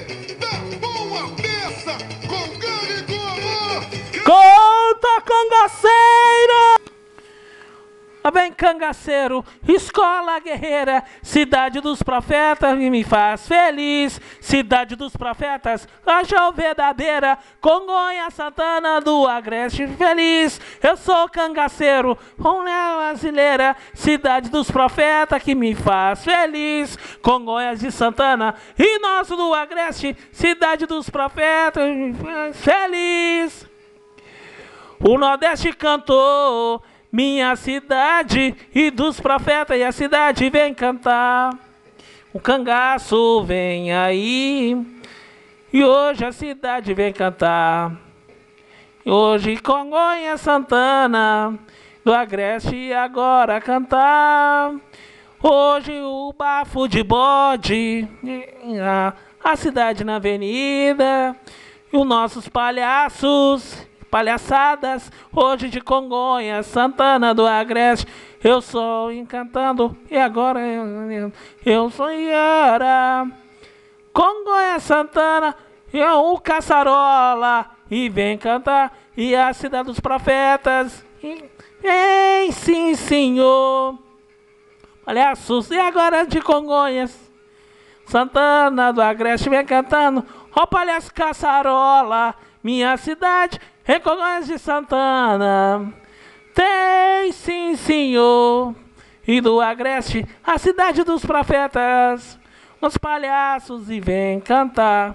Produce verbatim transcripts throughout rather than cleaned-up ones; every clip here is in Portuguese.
Arte da boa peça com gangue com amor. Canta, cangaceiro! Vem, cangaceiro, escola guerreira, cidade dos profetas que me faz feliz. Cidade dos profetas, Rajão verdadeira, Congonhas, Santana do Agreste feliz. Eu sou cangaceiro, Ronel brasileira, cidade dos profetas que me faz feliz. Congonhas de Santana e nosso do Agreste, cidade dos profetas que me faz feliz. O Nordeste cantou minha cidade, e dos profetas e a cidade vem cantar. O cangaço vem aí, e hoje a cidade vem cantar. Hoje Congonhas, Santana do Agreste agora cantar. Hoje o bafo de bode, a, a cidade na avenida, e os nossos palhaços, palhaçadas, hoje de Congonhas, Santana do Agreste, eu sou encantando, e agora eu, eu sou Iara. Congonhas, Santana, eu o Caçarola, e vem cantar, e a cidade dos profetas, e, ei, sim, senhor. Palhaços, e agora de Congonhas, Santana do Agreste, vem cantando, ó palhaço Caçarola, minha cidade, em Congonhas de Santana, tem sim, senhor. E do Agreste, a cidade dos profetas, os palhaços e vem cantar.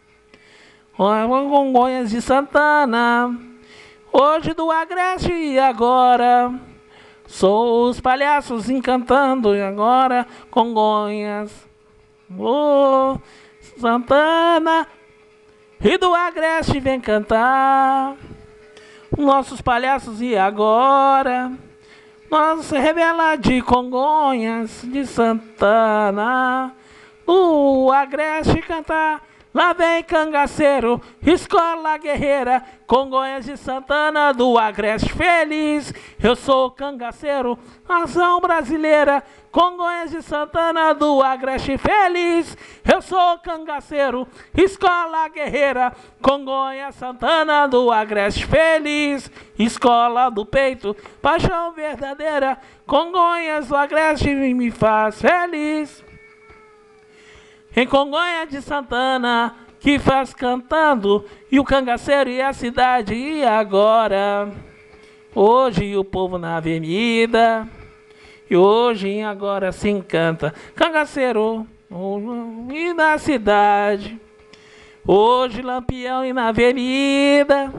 Congonhas de Santana, hoje do Agreste e agora, sou os palhaços encantando e agora Congonhas, oh, Santana e do Agreste vem cantar. Nossos palhaços e agora nós revela de Congonhas de Santana, o Agreste cantar. Lá vem cangaceiro, escola guerreira, Congonhas de Santana do Agreste feliz. Eu sou cangaceiro, nação brasileira, Congonhas de Santana do Agreste feliz. Eu sou cangaceiro, escola guerreira, Congonhas, Santana do Agreste feliz. Escola do peito, paixão verdadeira, Congonhas do Agreste me faz feliz. Em Congonhas de Santana, que faz cantando, e o cangaceiro e a cidade, e agora? Hoje o povo na avenida, e hoje e agora se encanta. Cangaceiro e na cidade, hoje Lampião e na avenida,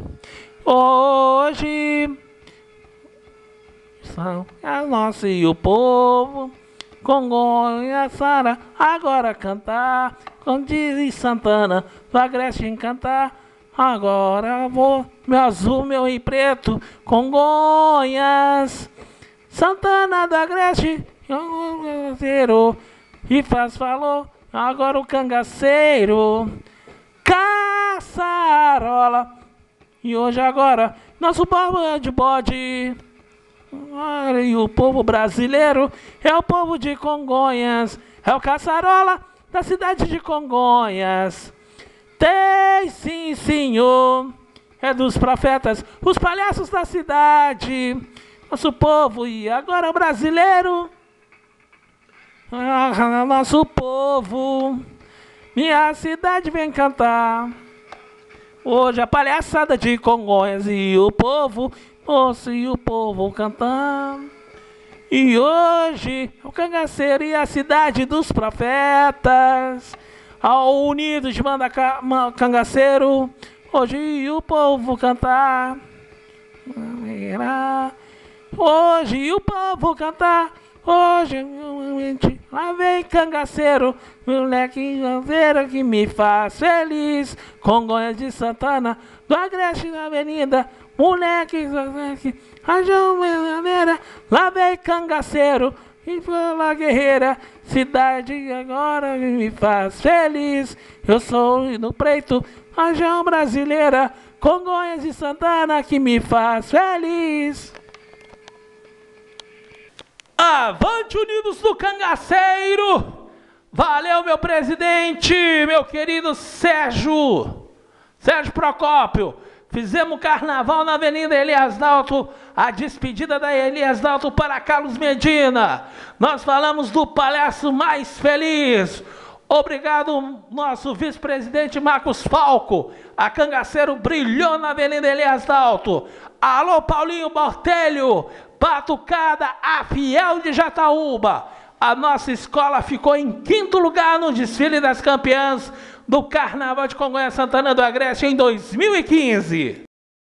hoje são a nossa e o povo. Congonhas, Sara, agora cantar, com diz Santana, do Agreste cantar, agora vou, meu azul, meu e preto, Congonhas, Santana do Agreste, cangaceiro, e faz falou, agora o cangaceiro, Caçarola, e hoje agora, nosso povo de bode. E o povo brasileiro é o povo de Congonhas, é o Caçarola da cidade de Congonhas. Tem sim, senhor, é dos profetas, os palhaços da cidade, nosso povo e agora o brasileiro, ah, nosso povo, minha cidade vem cantar. Hoje a palhaçada de Congonhas e o povo, moço e o povo cantando. E hoje o cangaceiro e a cidade dos profetas, ao unidos de manda cangaceiro, hoje o povo cantar. Hoje o povo cantar, hoje lá vem cangaceiro, moleque cangaceiro que me faz feliz. Congonhas de Santana, do Agreste na avenida, moleque, moleque, Rajão verdadeira, lá vem cangaceiro, e fala guerreira, cidade agora me faz feliz. Eu sou no preto, Rajão brasileira, Congonhas de Santana que me faz feliz. Avante unidos do cangaceiro, Valeu, meu presidente, meu querido Sérgio, Sérgio Procópio. Fizemos carnaval na Avenida Elias Dalto, a despedida da Elias Dalto para Carlos Medina. Nós falamos do palhaço mais feliz. Obrigado, nosso vice-presidente Marcos Falco. A Cangaceiro brilhou na Avenida Elias Dalto. Alô, Paulinho Bortelho, Batucada, a fiel de Jataúba. A nossa escola ficou em quinto lugar no desfile das campeãs do Carnaval de Congonhas Santana do Agreste em dois mil e quinze.